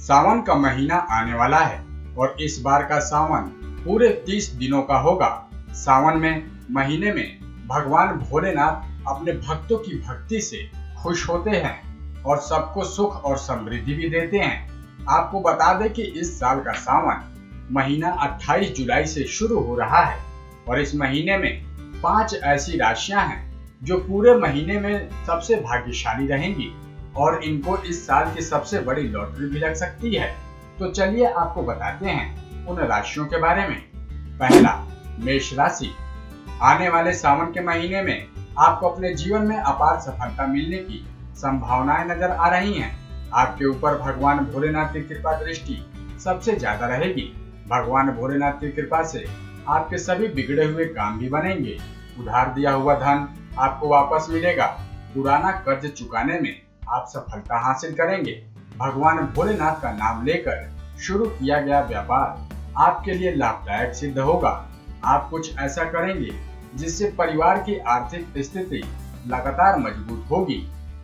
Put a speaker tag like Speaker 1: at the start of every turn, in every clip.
Speaker 1: सावन का महीना आने वाला है और इस बार का सावन पूरे 30 दिनों का होगा। सावन में महीने में भगवान भोलेनाथ अपने भक्तों की भक्ति से खुश होते हैं और सबको सुख और समृद्धि भी देते हैं। आपको बता दें कि इस साल का सावन महीना 28 जुलाई से शुरू हो रहा है और इस महीने में 5 ऐसी राशियां हैं जो पूरे महीने में सबसे भाग्यशाली रहेंगी और इनको इस साल की सबसे बड़ी लॉटरी भी लग सकती है। तो चलिए आपको बताते हैं उन राशियों के बारे में। पहला, मेष राशि। आने वाले सावन के महीने में आपको अपने जीवन में अपार सफलता मिलने की संभावनाएं नजर आ रही हैं। आपके ऊपर भगवान भोलेनाथ की कृपा दृष्टि सबसे ज्यादा रहेगी। भगवान भोलेनाथ की कृपा से आपके सभी बिगड़े हुए काम भी बनेंगे। उधार दिया हुआ धन आपको वापस मिलेगा। पुराना कर्ज चुकाने में आप सफलता हासिल करेंगे। भगवान भोलेनाथ का नाम लेकर शुरू किया गया व्यापार आपके लिए लाभदायक सिद्ध होगा। आप कुछ ऐसा करेंगे जिससे परिवार की आर्थिक स्थिति लगातार मजबूत होगी।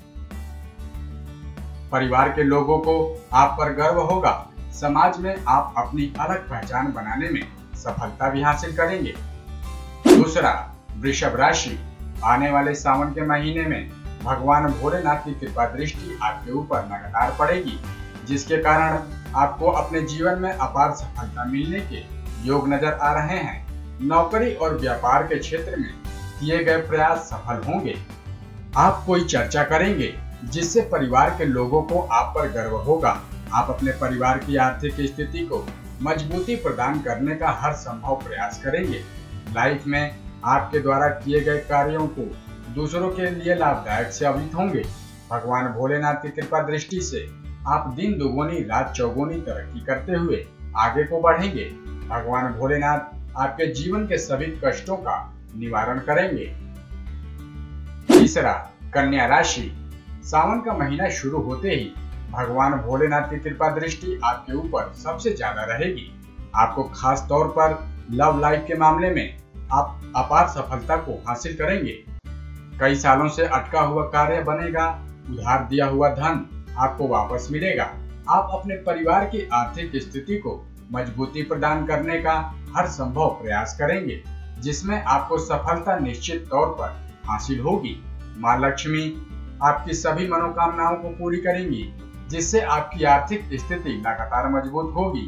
Speaker 1: परिवार के लोगों को आप पर गर्व होगा। समाज में आप अपनी अलग पहचान बनाने में सफलता भी हासिल करेंगे। दूसरा, वृषभ राशि। आने वाले सावन के महीने में भगवान भोलेनाथ की कृपा दृष्टि आपके ऊपर लगातार पड़ेगी, जिसके कारण आपको अपने जीवन में अपार सफलता मिलने के योग नजर आ रहे हैं। नौकरी और व्यापार के क्षेत्र में किए गए प्रयास सफल होंगे। आप कोई चर्चा करेंगे जिससे परिवार के लोगों को आप पर गर्व होगा। आप अपने परिवार की आर्थिक स्थिति को मजबूती प्रदान करने का हर संभव प्रयास करेंगे। लाइफ में आपके द्वारा किए गए कार्यों को दूसरों के लिए लाभदायक साबित होंगे। भगवान भोलेनाथ की कृपा दृष्टि से आप दिन दुगुनी रात चौगुनी तरक्की करते हुए आगे को बढ़ेंगे। भगवान भोलेनाथ आपके जीवन के सभी कष्टों का निवारण करेंगे। तीसरा, कन्या राशि। सावन का महीना शुरू होते ही भगवान भोलेनाथ की कृपा दृष्टि आपके ऊपर सबसे ज्यादा रहेगी। आपको खास तौर पर लव लाइफ के मामले में आप अपार सफलता को हासिल करेंगे। कई सालों से अटका हुआ कार्य बनेगा। उधार दिया हुआ धन आपको वापस मिलेगा। आप अपने परिवार की आर्थिक स्थिति को मजबूती प्रदान करने का हर संभव प्रयास करेंगे, जिसमें आपको सफलता निश्चित तौर पर हासिल होगी। माँ लक्ष्मी आपकी सभी मनोकामनाओं को पूरी करेंगी, जिससे आपकी आर्थिक स्थिति लगातार मजबूत होगी।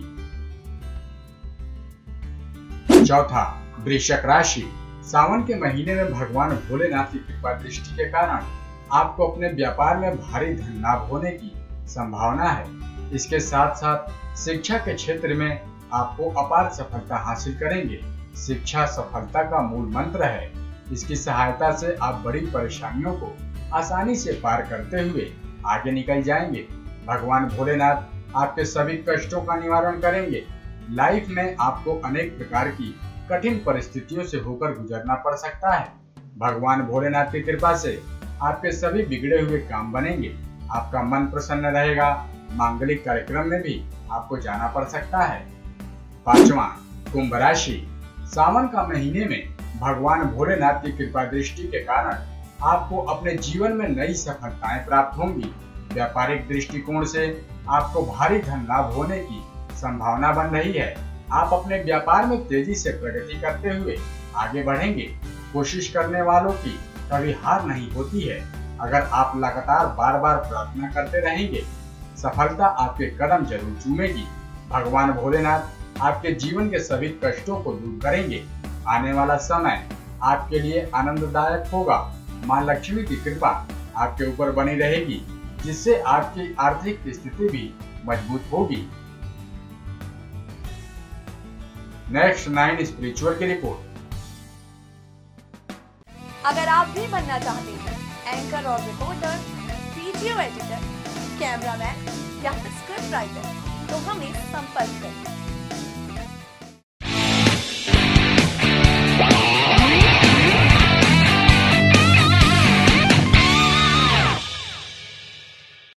Speaker 1: चौथा, वृश्चिक राशि। सावन के महीने में भगवान भोलेनाथ की कृपा दृष्टि के कारण आपको अपने व्यापार में भारी धन लाभ होने की संभावना है। इसके साथ साथ शिक्षा के क्षेत्र में आपको अपार सफलता हासिल करेंगे। शिक्षा सफलता का मूल मंत्र है। इसकी सहायता से आप बड़ी परेशानियों को आसानी से पार करते हुए आगे निकल जाएंगे। भगवान भोलेनाथ आपके सभी कष्टों का निवारण करेंगे। लाइफ में आपको अनेक प्रकार की कठिन परिस्थितियों से होकर गुजरना पड़ सकता है। भगवान भोलेनाथ की कृपा से आपके सभी बिगड़े हुए काम बनेंगे। आपका मन प्रसन्न रहेगा। मांगलिक कार्यक्रम में भी आपको जाना पड़ सकता है। पांचवा, कुंभ राशि। सावन का महीने में भगवान भोलेनाथ की कृपा दृष्टि के कारण आपको अपने जीवन में नई सफलताएं प्राप्त होंगी। व्यापारिक दृष्टिकोण से आपको भारी धन लाभ होने की संभावना बन रही है। आप अपने व्यापार में तेजी से प्रगति करते हुए आगे बढ़ेंगे। कोशिश करने वालों की कभी हार नहीं होती है। अगर आप लगातार बार बार प्रार्थना करते रहेंगे, सफलता आपके कदम जरूर चूमेगी। भगवान भोलेनाथ आपके जीवन के सभी कष्टों को दूर करेंगे। आने वाला समय आपके लिए आनंददायक होगा। माँ लक्ष्मी की कृपा आपके ऊपर बनी रहेगी, जिससे आपकी आर्थिक स्थिति भी मजबूत होगी। नेक्स्ट 9 स्पिरिचुअल की रिपोर्ट।
Speaker 2: अगर आप भी बनना चाहते हैं एंकर और रिपोर्टर, वीडियो एडिटर, कैमरामैन या फिर स्क्रिप्ट राइटर, तो हमें संपर्क करें।